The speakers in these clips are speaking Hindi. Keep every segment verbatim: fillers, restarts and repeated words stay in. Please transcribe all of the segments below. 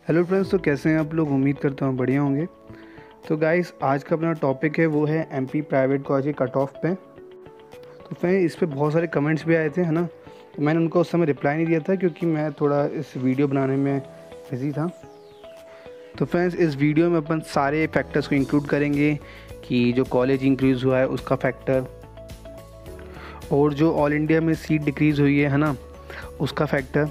हेलो फ्रेंड्स, तो कैसे हैं आप लोग। उम्मीद करता हूँ बढ़िया होंगे। तो गाइस, आज का अपना टॉपिक है वो है एमपी प्राइवेट कॉलेज के कट ऑफ पे। तो फ्रेंड, इस पे बहुत सारे कमेंट्स भी आए थे, है ना। तो मैंने उनको उस समय रिप्लाई नहीं दिया था क्योंकि मैं थोड़ा इस वीडियो बनाने में बिज़ी था। तो फ्रेंड्स, इस वीडियो में अपन सारे फैक्टर्स को इंक्लूड करेंगे कि जो कॉलेज इंक्रीज़ हुआ है उसका फैक्टर, और जो ऑल इंडिया में सीट डिक्रीज़ हुई है है ना, उसका फैक्टर,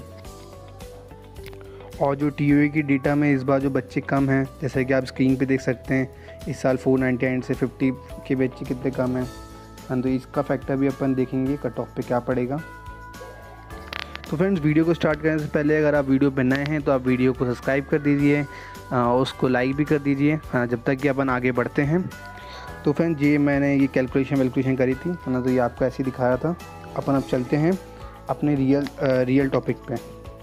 और जो टी यू की डेटा में इस बार जो बच्चे कम हैं, जैसे कि आप स्क्रीन पे देख सकते हैं, इस साल फोर नाइन्टी नाइन से फिफ्टी के बच्चे कितने कम हैं। हाँ, तो इसका फैक्टर भी अपन देखेंगे कट ऑफ पे क्या पड़ेगा। तो फ्रेंड्स, वीडियो को स्टार्ट करने से पहले अगर आप वीडियो पे नए हैं तो आप वीडियो को सब्सक्राइब कर दीजिए, उसको लाइक भी कर दीजिए, हाँ, जब तक कि अपन आगे बढ़ते हैं। तो फ्रेंड्स, ये मैंने ये कैलकुलेशन वैलकुलेशन करी थी, है ना, तो ये आपको ऐसे ही दिखाया था। अपन अब चलते हैं अपने रियल रियल टॉपिक पे।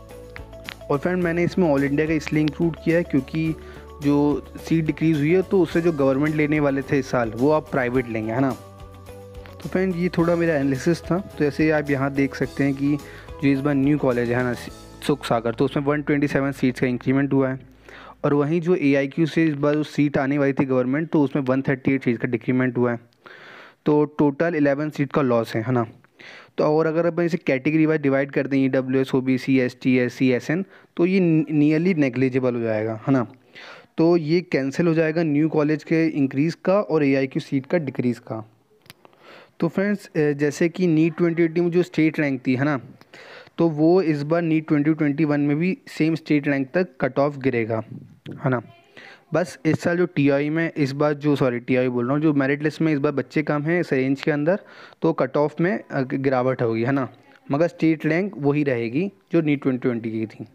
और फ्रेंड, मैंने इसमें ऑल इंडिया का इसलिए इंक्लूड किया है क्योंकि जो सीट डिक्रीज़ हुई है तो उससे जो गवर्नमेंट लेने वाले थे इस साल, वो आप प्राइवेट लेंगे, है ना। तो फ्रेंड, ये थोड़ा मेरा एनालिसिस था। तो ऐसे आप यहाँ देख सकते हैं कि जो इस बार न्यू कॉलेज है ना, सुख सागर, तो उसमें वन ट्वेंटी सेवन सीट्स का इंक्रीमेंट हुआ है। और वहीं जो ए आई क्यू से इस बार जो सीट आने वाली थी गवर्नमेंट, तो उसमें वन थर्टी एट सीट का डिक्रीमेंट हुआ है। तो टोटल इलेवन सीट का लॉस है है ना। तो और अगर अपन इसे कैटेगरी वाइज डिवाइड कर दें, E W S, O B C, S T, S C, S N, तो ये नियरली नेग्लिजिबल हो जाएगा, है ना। तो ये कैंसिल हो जाएगा न्यू कॉलेज के इंक्रीज़ का और ए आई क्यू सीट का डिक्रीज़ का। तो फ्रेंड्स, जैसे कि नीट ट्वेंटी ट्वेंटी में जो स्टेट रैंक थी, है ना, तो वो इस बार नीट ट्वेंटी ट्वेंटी वन में भी सेम स्टेट रैंक तक कट ऑफ गिरेगा, है ना। बस इस साल जो टी आई में इस बार जो सॉरी टी आई बोल रहा हूँ, जो मेरिट लिस्ट में इस बार बच्चे कम हैं इस रेंज के अंदर, तो कट ऑफ में गिरावट होगी, है ना। मगर स्टेट रैंक वही रहेगी जो नीट ट्वेंटी ट्वेंटी की थी।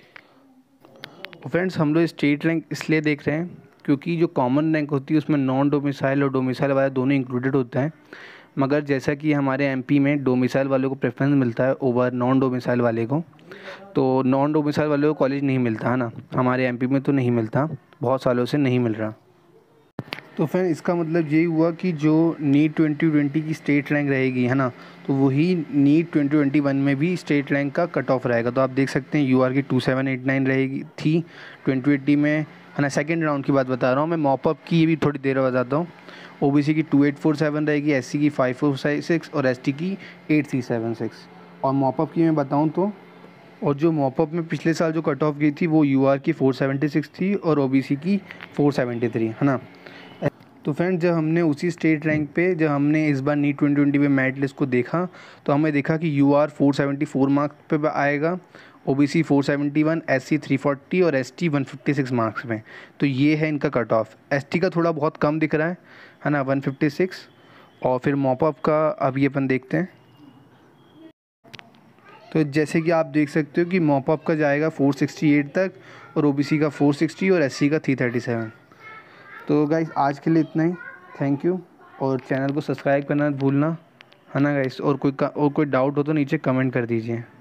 फ्रेंड्स, हम लोग स्टेट रैंक इसलिए देख रहे हैं क्योंकि जो कॉमन रैंक होती है उसमें नॉन डोमिसाइल और डोमिसाइल वाले दोनों इंक्लूडेड होते हैं। मगर जैसा कि हमारे एमपी में डोमिसाइल वालों को प्रेफरेंस मिलता है ओवर नॉन डोमिसाइल वाले को, तो नॉन डोमिसाइल वाले को कॉलेज नहीं मिलता, है ना। हमारे एमपी में तो नहीं मिलता, बहुत सालों से नहीं मिल रहा। तो फिर इसका मतलब यही हुआ कि जो नीट ट्वेंटी ट्वेंटी की स्टेट रैंक रहेगी, है ना, तो वही नीट ट्वेंटी ट्वेंटी वन में भी स्टेट रैंक का कट ऑफ रहेगा। तो आप देख सकते हैं यूआर की टू सेवन एट नाइन रहेगी थी ट्वेंटी ट्वेंटी में, है ना। सेकेंड राउंड की बात बता रहा हूँ मैं, मॉपअप की ये भी थोड़ी देर में बताता हूँ। ओबीसी की टू एट फोर सेवन रहेगी, एससी की फाइव फोर सिक्स और एसटी की एट थ्री सेवन सिक्स। और मॉपअप की मैं बताऊँ तो, और जो मॉपअप में पिछले साल जो कट ऑफ गई थी वो यूआर की फोर सेवेंटी सिक्स थी और ओबीसी की फोर सेवेंटी थ्री, है ना। तो फ्रेंड, जब हमने उसी स्टेट रैंक पे जब हमने इस बार नीट ट्वेंटी ट्वेंटी में मेरिट लिस्ट को देखा, तो हमें देखा कि U R four seventy four marks पे आएगा, O B C four seventy one, S C three forty और S T one fifty six marks में। तो ये है इनका कट ऑफ। एस टी का थोड़ा बहुत कम दिख रहा है है ना, वन फिफ्टी सिक्स। और फिर मॉपअप का अब ये अपन देखते हैं। तो जैसे कि आप देख सकते हो कि मॉपअप का जाएगा फोर सिक्सटी एट तक और ओ बी सी का फोर सिक्सटी और एस सी का थ्री थर्टी सेवन। तो गाइस, आज के लिए इतना ही। Thank you. और चैनल को सब्सक्राइब करना भूलना, है ना गाइस। और कोई और कोई डाउट हो तो नीचे कमेंट कर दीजिए।